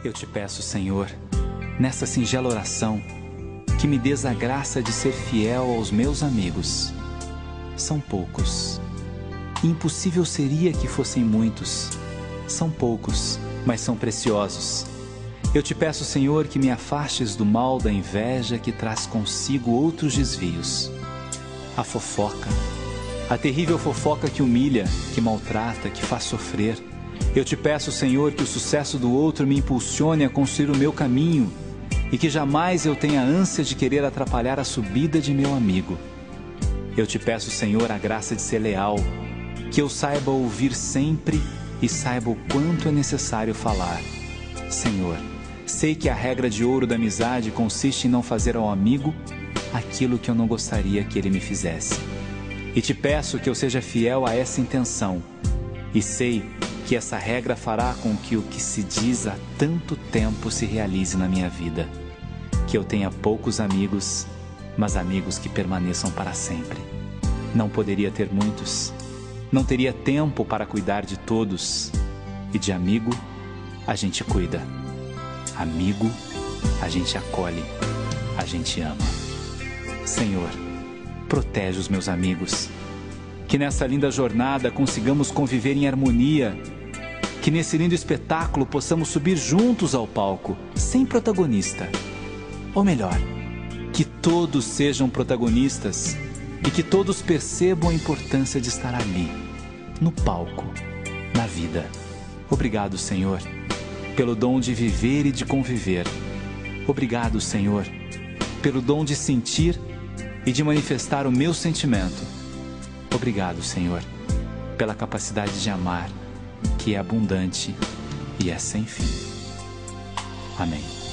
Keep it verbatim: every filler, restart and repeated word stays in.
Eu te peço, Senhor, nessa singela oração, que me dês a graça de ser fiel aos meus amigos. São poucos. Impossível seria que fossem muitos. São poucos, mas são preciosos. Eu te peço, Senhor, que me afastes do mal da inveja que traz consigo outros desvios. A fofoca, a terrível fofoca que humilha, que maltrata, que faz sofrer. Eu te peço, Senhor, que o sucesso do outro me impulsione a construir o meu caminho e que jamais eu tenha ânsia de querer atrapalhar a subida de meu amigo. Eu te peço, Senhor, a graça de ser leal, que eu saiba ouvir sempre e saiba o quanto é necessário falar. Senhor, sei que a regra de ouro da amizade consiste em não fazer ao amigo aquilo que eu não gostaria que ele me fizesse. E te peço que eu seja fiel a essa intenção. E sei que essa regra fará com que o que se diz há tanto tempo se realize na minha vida. Que eu tenha poucos amigos, mas amigos que permaneçam para sempre. Não poderia ter muitos. Não teria tempo para cuidar de todos. E de amigo, a gente cuida. Amigo, a gente acolhe. A gente ama. Senhor, protege os meus amigos. Que nessa linda jornada consigamos conviver em harmonia. Que nesse lindo espetáculo possamos subir juntos ao palco, sem protagonista. Ou melhor, que todos sejam protagonistas e que todos percebam a importância de estar ali, no palco, na vida. Obrigado, Senhor, pelo dom de viver e de conviver. Obrigado, Senhor, pelo dom de sentir e de manifestar o meu sentimento. Obrigado, Senhor, pela capacidade de amar, que é abundante e é sem fim. Amém.